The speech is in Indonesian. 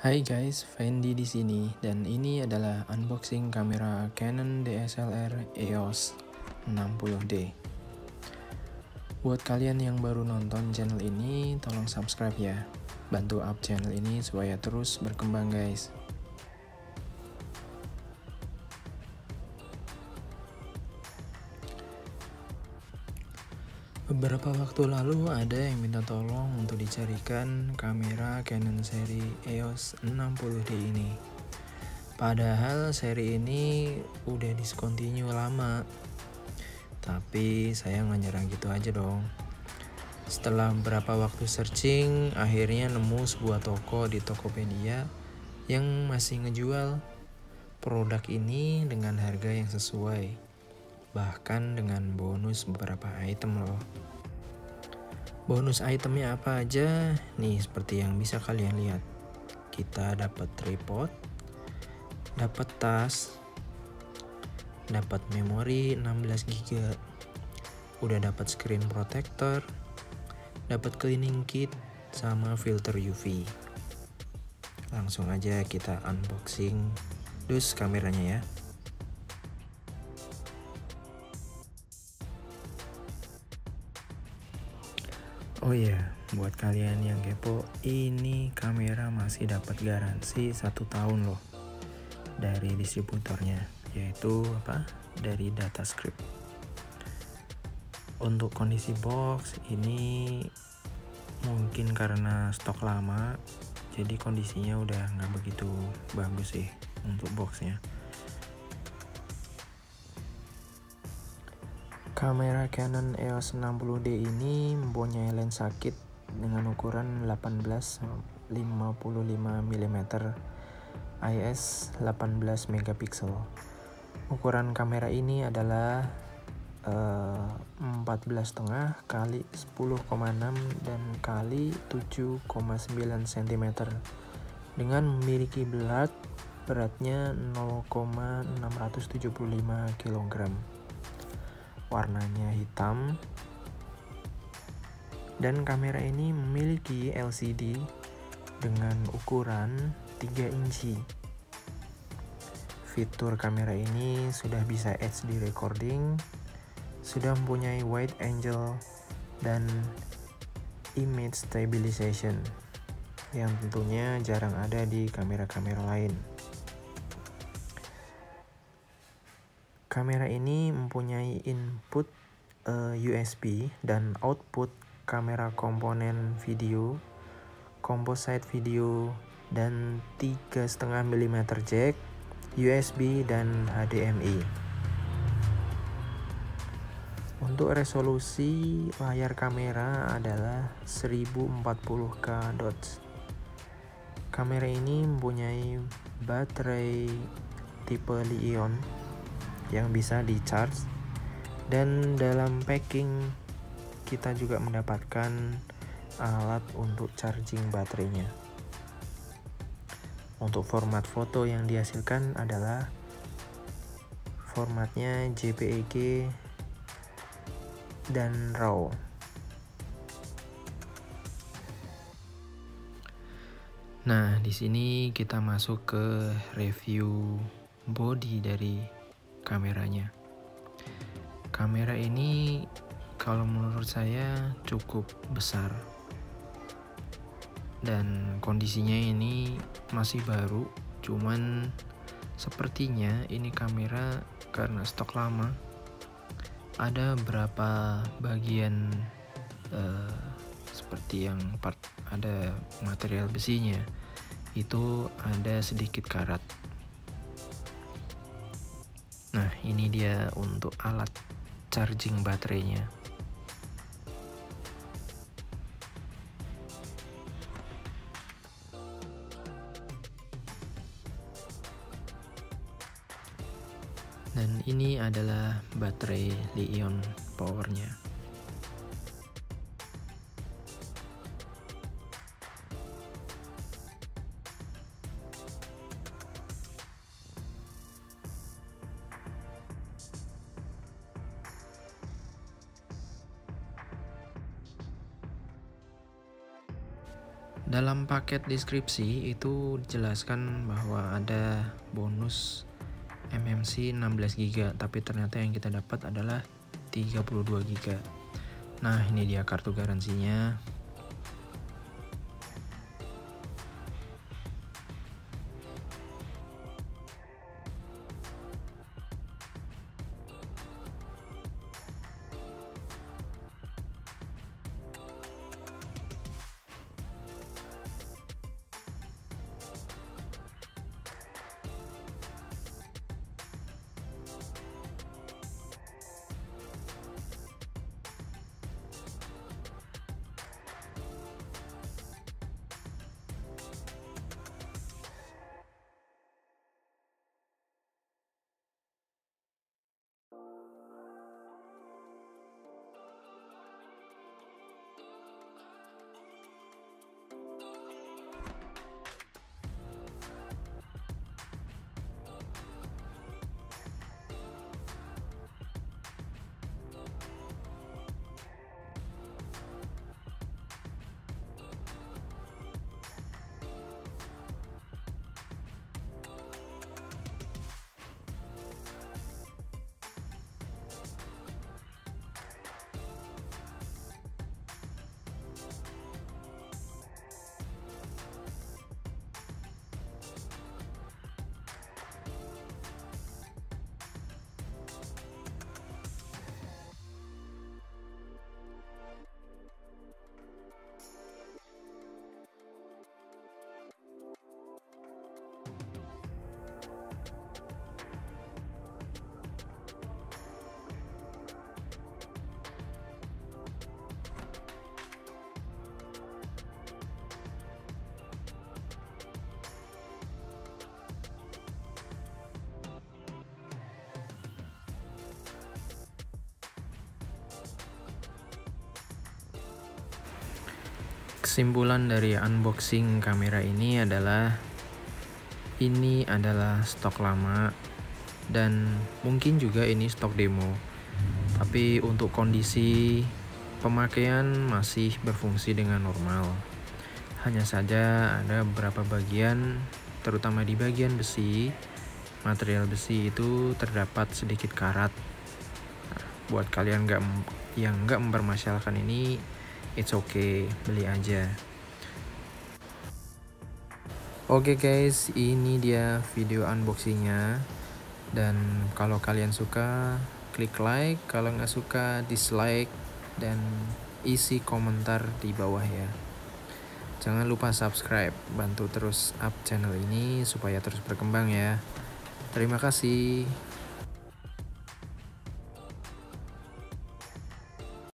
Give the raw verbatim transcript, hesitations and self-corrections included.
Hai guys, Fendi di sini dan ini adalah unboxing kamera Canon D S L R E O S enam puluh D. Buat kalian yang baru nonton channel ini, tolong subscribe ya. Bantu up channel ini supaya terus berkembang guys. Beberapa waktu lalu ada yang minta tolong untuk dicarikan kamera Canon seri E O S enam puluh D ini. Padahal seri ini udah discontinue lama. Tapi saya nggak nyerang gitu aja dong. Setelah beberapa waktu searching, akhirnya nemu sebuah toko di Tokopedia yang masih ngejual produk ini dengan harga yang sesuai. Bahkan dengan bonus beberapa item loh. Bonus itemnya apa aja? Nih seperti yang bisa kalian lihat. Kita dapat tripod, dapat tas, dapat memori enam belas giga, udah dapat screen protector, dapat cleaning kit sama filter U V. Langsung aja kita unboxing dus kameranya ya. Oh iya, buat kalian yang kepo, ini kamera masih dapat garansi satu tahun loh dari distributornya, yaitu apa? Dari Datascript. Untuk kondisi box ini mungkin karena stok lama, jadi kondisinya udah nggak begitu bagus sih untuk boxnya. Kamera Canon E O S enam puluh D ini mempunyai lensa kit dengan ukuran delapan belas lima puluh lima milimeter I S delapan belas megapiksel. Ukuran kamera ini adalah uh, empat belas koma lima kali sepuluh koma enam dan kali tujuh koma sembilan sentimeter dengan memiliki berat beratnya nol koma enam tujuh lima kilogram. Warnanya hitam, dan kamera ini memiliki L C D dengan ukuran tiga inci. Fitur kamera ini sudah bisa H D recording, sudah mempunyai wide angle dan image stabilization yang tentunya jarang ada di kamera-kamera lain. Kamera ini mempunyai input uh, U S B dan output kamera komponen video, composite video, dan tiga koma lima milimeter jack, U S B, dan H D M I. Untuk resolusi layar kamera adalah seribu empat puluh K dots. Kamera ini mempunyai baterai tipe Li-ion yang bisa di charge, dan dalam packing kita juga mendapatkan alat untuk charging baterainya. Untuk format foto yang dihasilkan adalah formatnya J P E G dan RAW. Nah, di sini kita masuk ke review body dari kameranya. Kamera ini kalau menurut saya cukup besar dan kondisinya ini masih baru, cuman sepertinya ini kamera karena stok lama, ada beberapa bagian uh, seperti yang part ada material besinya itu ada sedikit karat. Nah, ini dia untuk alat charging baterainya. Dan ini adalah baterai Li-ion powernya. Dalam paket deskripsi itu dijelaskan bahwa ada bonus M M C enam belas giga, tapi ternyata yang kita dapat adalah tiga puluh dua giga. Nah, ini dia kartu garansinya. Kesimpulan dari unboxing kamera ini adalah ini adalah stok lama dan mungkin juga ini stok demo, tapi untuk kondisi pemakaian masih berfungsi dengan normal. Hanya saja ada beberapa bagian, terutama di bagian besi, material besi itu terdapat sedikit karat. Nah, buat kalian gak, yang nggak mempermasalahkan ini, it's okay, beli aja. Oke guys, ini dia video unboxingnya. Dan kalau kalian suka, klik like. Kalau nggak suka, dislike. Dan isi komentar di bawah ya. Jangan lupa subscribe, bantu terus up channel ini supaya terus berkembang ya. Terima kasih.